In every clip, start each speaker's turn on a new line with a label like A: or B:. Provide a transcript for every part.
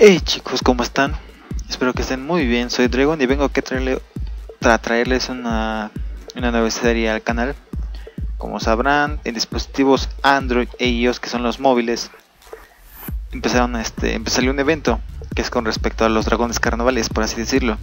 A: Hey chicos, ¿cómo están? Espero que estén muy bien. Soy Dragon y vengo aquí a traerles una nueva serie al canal. Como sabrán, en dispositivos Android e iOS, que son los móviles, empezó un evento que es con respecto a los dragones carnavales, por así decirlo.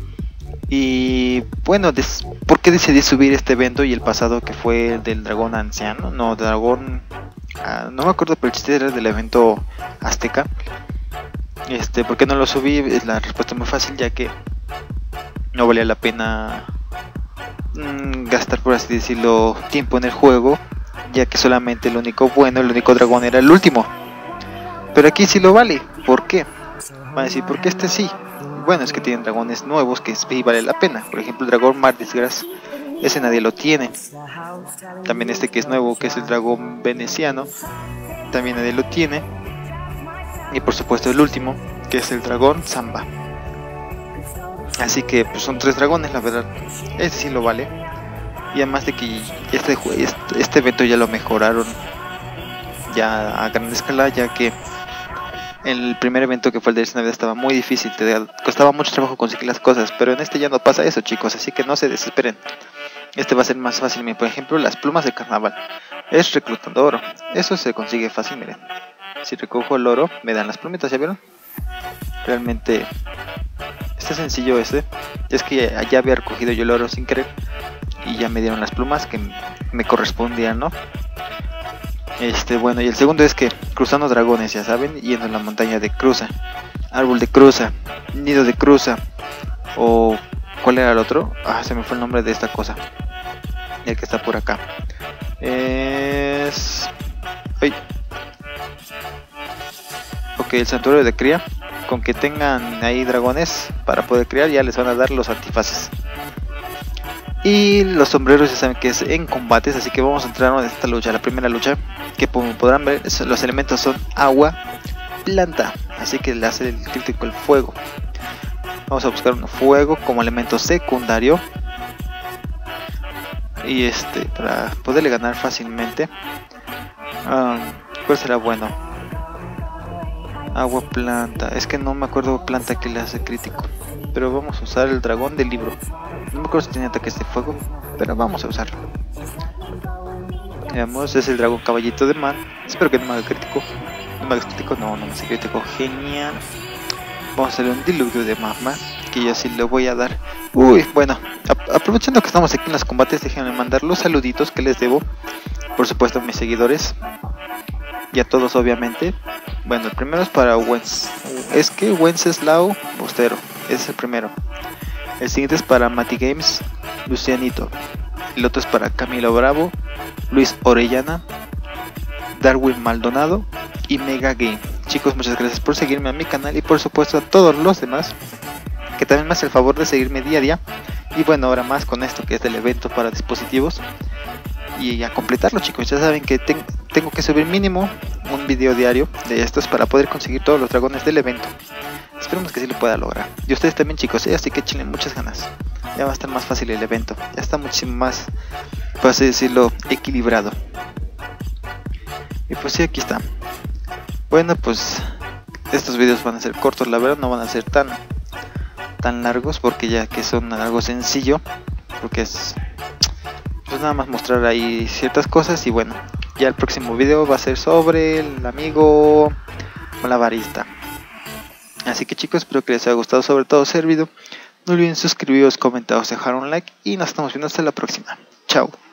A: Y bueno, ¿por qué decidí subir este evento y el pasado, que fue el del dragón anciano? No, dragón... no me acuerdo, pero el chiste era del evento azteca. ¿Por qué no lo subí? La respuesta es muy fácil, ya que no valía la pena gastar, por así decirlo, tiempo en el juego, ya que solamente el único dragón era el último. Pero aquí sí lo vale. ¿Por qué? Van a decir, ¿por qué este sí? Bueno, es que tienen dragones nuevos que sí vale la pena. Por ejemplo, el dragón Mar Disgras, ese nadie lo tiene. También este que es nuevo, que es el dragón veneciano, también nadie lo tiene. Y por supuesto el último, que es el dragón Samba. Así que pues son 3 dragones, la verdad. Este sí lo vale. Y además de que este evento ya lo mejoraron ya a gran escala, ya que el primer evento, que fue el de Navidad, estaba muy difícil, costaba mucho trabajo conseguir las cosas. Pero en este ya no pasa eso, chicos, así que no se desesperen. Este va a ser más fácil. Por ejemplo, las plumas de carnaval es reclutando oro. Eso se consigue fácil, miren. Si recojo el oro, me dan las plumitas, ¿ya vieron? Realmente está sencillo este. Es que ya había recogido yo el oro sin querer y ya me dieron las plumas que me correspondían, ¿no? Bueno, y el segundo es que cruzando dragones, ya saben, yendo en la montaña de Cruza, árbol de Cruza, nido de Cruza, o ¿cuál era el otro? Se me fue el nombre de esta cosa. El que está por acá es... ¡ay! Ok, el santuario de cría. Con que tengan ahí dragones para poder criar, ya les van a dar los antifaces. Y los sombreros ya saben que es en combates, así que vamos a entrar en esta lucha. La primera lucha, que como podrán ver, los elementos son agua, planta, así que le hace el crítico el fuego. Vamos a buscar un fuego como elemento secundario. Y para poderle ganar fácilmente, ¿cuál será bueno? Agua, planta. Es que no me acuerdo planta que le hace crítico. Pero vamos a usar el dragón del libro. No me acuerdo si tiene ataques de fuego, pero vamos a usarlo. Veamos, es el dragón caballito de mar. Espero que no me haga crítico. No me haga crítico, no me hace crítico. Genial. Vamos a hacerle un diluvio de magma, que yo sí le voy a dar. Uy, bueno, aprovechando que estamos aquí en los combates, déjenme mandar los saluditos que les debo. Por supuesto a mis seguidores. Y a todos, obviamente. Bueno, el primero es para Wenceslao Bostero. Ese es el primero. El siguiente es para Mati Games, Lucianito. El otro es para Camilo Bravo, Luis Orellana, Darwin Maldonado y Mega Game. Chicos, muchas gracias por seguirme a mi canal y por supuesto a todos los demás que también me hacen el favor de seguirme día a día. Y bueno, ahora más con esto que es del evento para dispositivos. Y a completarlo, chicos, ya saben que tengo que subir mínimo un video diario de estos para poder conseguir todos los dragones del evento. Esperemos que sí lo pueda lograr. Y ustedes también, chicos, así que échenle muchas ganas. Ya va a estar más fácil el evento. Ya está muchísimo más, por así decirlo, equilibrado. Y pues sí, aquí está. Bueno, pues estos videos van a ser cortos, la verdad, no van a ser tan largos, porque ya que son algo sencillo, porque es pues nada más mostrar ahí ciertas cosas. Y bueno, ya el próximo video va a ser sobre el amigo malabarista. Así que chicos, espero que les haya gustado, sobre todo servido. No olviden suscribiros, comentaros, dejar un like y nos estamos viendo hasta la próxima. Chao.